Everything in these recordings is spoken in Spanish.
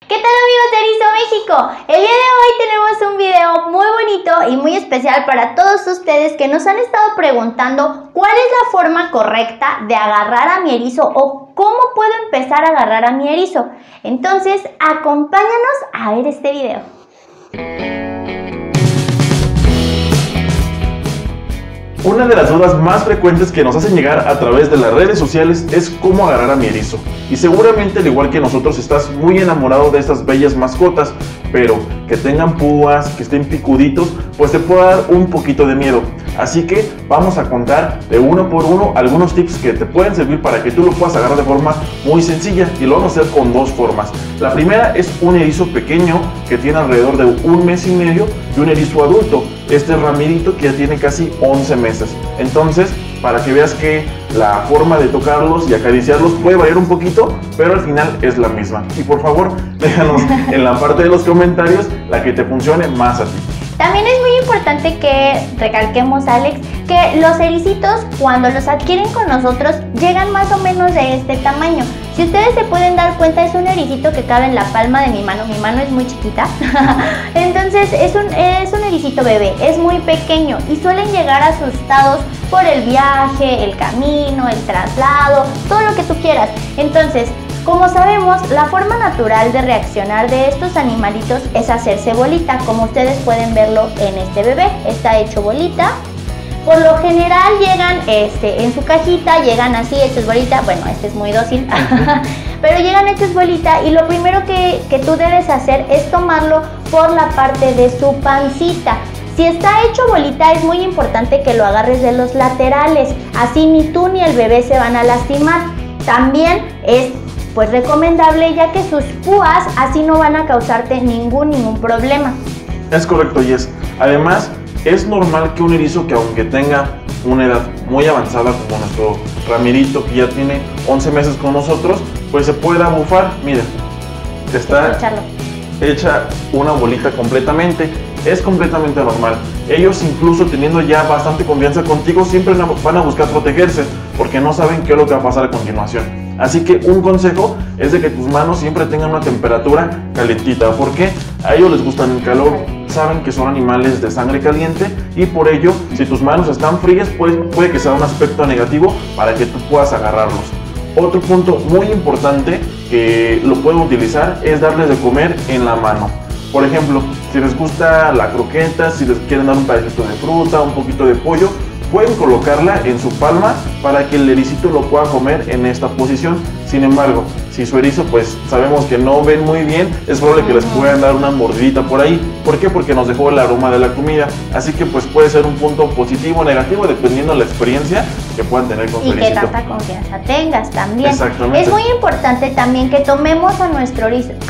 ¿Qué tal, amigos de Erizo México? El día de hoy tenemos un video muy bonito y muy especial para todos ustedes que nos han estado preguntando cuál es la forma correcta de agarrar a mi erizo o cómo puedo empezar a agarrar a mi erizo. Entonces, acompáñanos a ver este video. Una de las dudas más frecuentes que nos hacen llegar a través de las redes sociales es cómo agarrar a mi erizo. Y seguramente, al igual que nosotros, estás muy enamorado de estas bellas mascotas, pero que tengan púas, que estén picuditos, pues te puede dar un poquito de miedo. Así que vamos a contar de uno por uno algunos tips que te pueden servir para que tú lo puedas agarrar de forma muy sencilla, y lo vamos a hacer con dos formas. La primera es un erizo pequeño que tiene alrededor de 1 mes y medio y un erizo adulto. Este es Ramirito, que ya tiene casi 11 meses. Entonces, para que veas que la forma de tocarlos y acariciarlos puede variar un poquito, pero al final es la misma. Y por favor, déjanos en la parte de los comentarios la que te funcione más a ti. También es muy importante que recalquemos, Alex, que los ericitos, cuando los adquieren con nosotros, llegan más o menos de este tamaño. Si ustedes se pueden dar cuenta, es un ericito que cabe en la palma de mi mano es muy chiquita. Entonces es un ericito bebé, es muy pequeño y suelen llegar asustados por el viaje, el camino, el traslado, todo lo que tú quieras. Entonces, como sabemos, la forma natural de reaccionar de estos animalitos es hacerse bolita, como ustedes pueden verlo en este bebé, está hecho bolita. Por lo general llegan en su cajita, llegan así hechos bolita. Bueno, este es muy dócil, pero llegan hechos bolita, y lo primero que tú debes hacer es tomarlo por la parte de su pancita. Si está hecho bolita, es muy importante que lo agarres de los laterales, así ni tú ni el bebé se van a lastimar. También es recomendable, ya que sus púas así no van a causarte ningún problema. Es correcto, Jess. Además, es normal que un erizo que, aunque tenga una edad muy avanzada como nuestro Ramirito, que ya tiene 11 meses con nosotros, pues se pueda bufar. Mira, está hecha una bolita completamente. Es completamente normal. Ellos, incluso teniendo ya bastante confianza contigo, siempre van a buscar protegerse, porque no saben qué es lo que va a pasar a continuación. Así que un consejo es de que tus manos siempre tengan una temperatura calentita, porque a ellos les gusta el calor, saben que son animales de sangre caliente, y por ello, si tus manos están frías, puede que sea un aspecto negativo para que tú puedas agarrarlos. Otro punto muy importante que lo pueden utilizar es darles de comer en la mano. Por ejemplo, si les gusta la croqueta, si les quieren dar un pedacito de fruta, un poquito de pollo, pueden colocarla en su palma para que el ericito lo pueda comer en esta posición. Sin embargo, si su erizo, pues sabemos que no ven muy bien, es probable que les puedan dar una mordidita por ahí. ¿Por qué? Porque nos dejó el aroma de la comida. Así que pues puede ser un punto positivo o negativo dependiendo de la experiencia que puedan tener con su ericito. Y que tanta confianza tengas también. Exactamente. Es muy importante también que tomemos a nuestro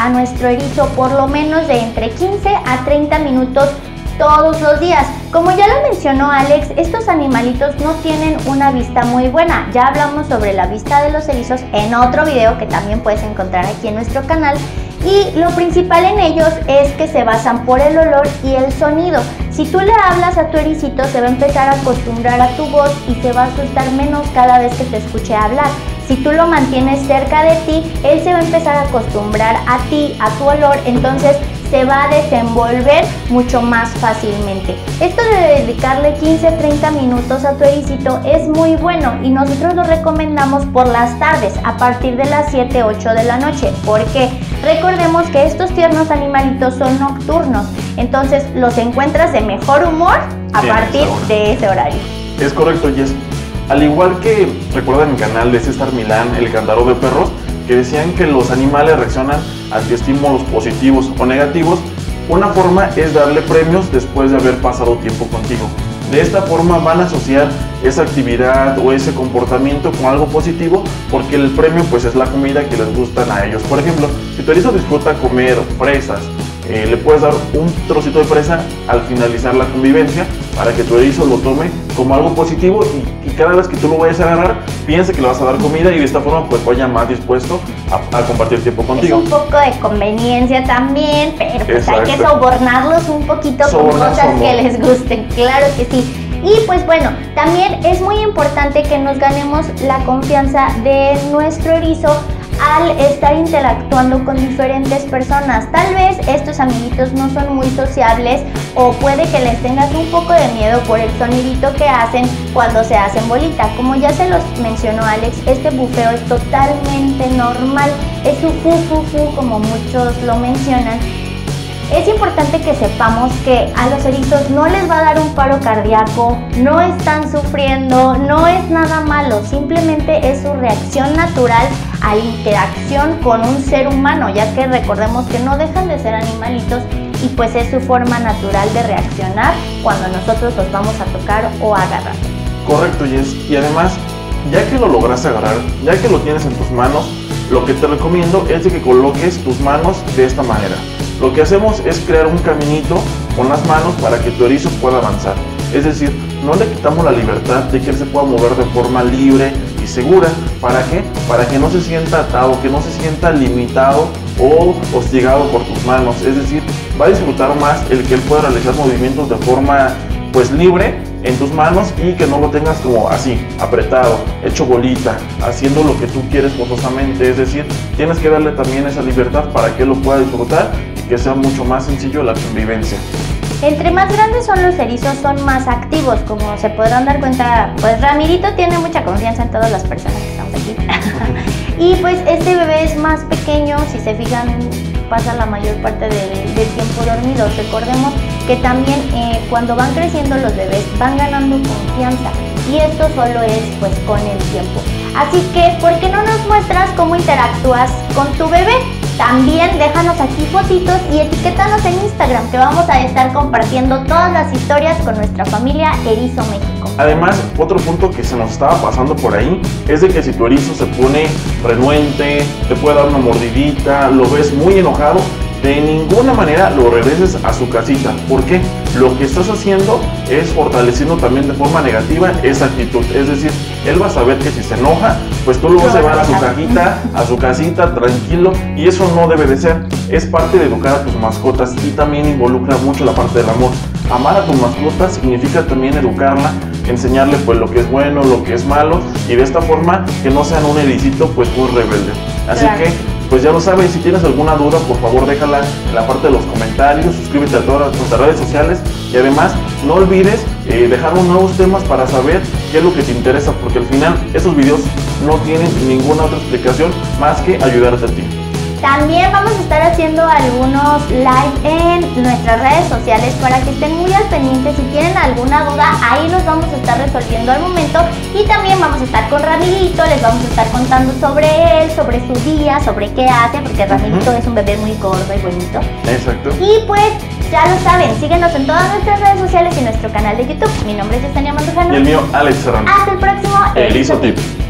erizo por lo menos de entre 15 a 30 minutos todos los días. Como ya lo mencionó Alex, estos animalitos no tienen una vista muy buena. Ya hablamos sobre la vista de los erizos en otro video que también puedes encontrar aquí en nuestro canal. Y lo principal en ellos es que se basan por el olor y el sonido. Si tú le hablas a tu ericito, se va a empezar a acostumbrar a tu voz y se va a asustar menos cada vez que te escuche hablar. Si tú lo mantienes cerca de ti, él se va a empezar a acostumbrar a ti, a tu olor, entonces se va a desenvolver mucho más fácilmente. Esto de dedicarle 15-30 minutos a tu ericito es muy bueno, y nosotros lo recomendamos por las tardes, a partir de las 7-8 de la noche, porque recordemos que estos tiernos animalitos son nocturnos, entonces los encuentras de mejor humor a partir de ese horario. Es correcto, Jess. Al igual que recuerda mi canal de César Milán, el cantador de perros, que decían que los animales reaccionan ante estímulos positivos o negativos, una forma es darle premios después de haber pasado tiempo contigo. De esta forma van a asociar esa actividad o ese comportamiento con algo positivo, porque el premio pues es la comida que les gustan a ellos. Por ejemplo, si tu erizo disfruta comer fresas, le puedes dar un trocito de fresa al finalizar la convivencia para que tu erizo lo tome como algo positivo, y cada vez que tú lo vayas a agarrar, piense que le vas a dar comida, y de esta forma pues vaya más dispuesto a compartir tiempo contigo. Es un poco de conveniencia también, pero pues hay que sobornarlos un poquito con cosas que les gusten, claro que sí. Y pues bueno, también es muy importante que nos ganemos la confianza de nuestro erizo al estar interactuando con diferentes personas. Tal vez estos amiguitos no son muy sociables o puede que les tengas un poco de miedo por el sonidito que hacen cuando se hacen bolita. Como ya se los mencionó Alex, este bufeo es totalmente normal, es su fu como muchos lo mencionan. Es importante que sepamos que a los erizos no les va a dar un paro cardíaco, no están sufriendo, no es nada malo, simplemente es su reacción natural a la interacción con un ser humano, ya que recordemos que no dejan de ser animalitos y pues es su forma natural de reaccionar cuando nosotros los vamos a tocar o agarrar. Correcto, Jess. Y además, ya que lo lograste agarrar, ya que lo tienes en tus manos, lo que te recomiendo es de que coloques tus manos de esta manera. Lo que hacemos es crear un caminito con las manos para que tu erizo pueda avanzar. Es decir, no le quitamos la libertad de que él se pueda mover de forma libre y segura. ¿Para qué? Para que no se sienta atado, que no se sienta limitado o hostigado por tus manos. Es decir, va a disfrutar más el que él pueda realizar movimientos de forma pues libre en tus manos y que no lo tengas como así, apretado, hecho bolita, haciendo lo que tú quieres forzosamente. Es decir, tienes que darle también esa libertad para que él lo pueda disfrutar y que sea mucho más sencillo la convivencia. Entre más grandes son los erizos, son más activos, como se podrán dar cuenta, pues Ramirito tiene mucha confianza en todas las personas que estamos aquí. Y pues este bebé es más pequeño, si se fijan, pasa la mayor parte del tiempo dormido. Recordemos que también cuando van creciendo los bebés van ganando confianza y esto solo es pues con el tiempo. Así que, ¿por qué no nos muestras cómo interactúas con tu bebé? También déjanos aquí fotitos y etiquétanos en Instagram, que vamos a estar compartiendo todas las historias con nuestra familia Erizo México. Además, otro punto que se nos estaba pasando por ahí es de que si tu erizo se pone renuente, te puede dar una mordidita, lo ves muy enojado, de ninguna manera lo regreses a su casita. ¿Por qué? Lo que estás haciendo es fortaleciendo también de forma negativa esa actitud. Es decir, él va a saber que si se enoja, pues tú lo vas a llevar a su cajita, a su casita, tranquilo, y eso no debe de ser. Es parte de educar a tus mascotas y también involucra mucho la parte del amor. Amar a tu mascota significa también educarla, enseñarle pues lo que es bueno, lo que es malo, y de esta forma que no sean un ericito pues muy rebelde. Así claro. Que pues ya lo sabes, si tienes alguna duda, por favor déjala en la parte de los comentarios, suscríbete a todas nuestras redes sociales y además no olvides dejarnos nuevos temas para saber qué es lo que te interesa, porque al final esos videos no tienen ninguna otra explicación más que ayudarte a ti. También vamos a estar haciendo algunos live en nuestras redes sociales para que estén muy al pendiente. Si tienen alguna duda, ahí los vamos a estar resolviendo al momento. Y también vamos a estar con Ramirito, les vamos a estar contando sobre él, sobre su día, sobre qué hace, porque Ramirito es un bebé muy gordo y bonito. Exacto. Y pues ya lo saben, síguenos en todas nuestras redes sociales y nuestro canal de YouTube. Mi nombre es Yesenia Mandujano. Y el mío, Alex Serrano. Hasta el próximo Erizo Tip.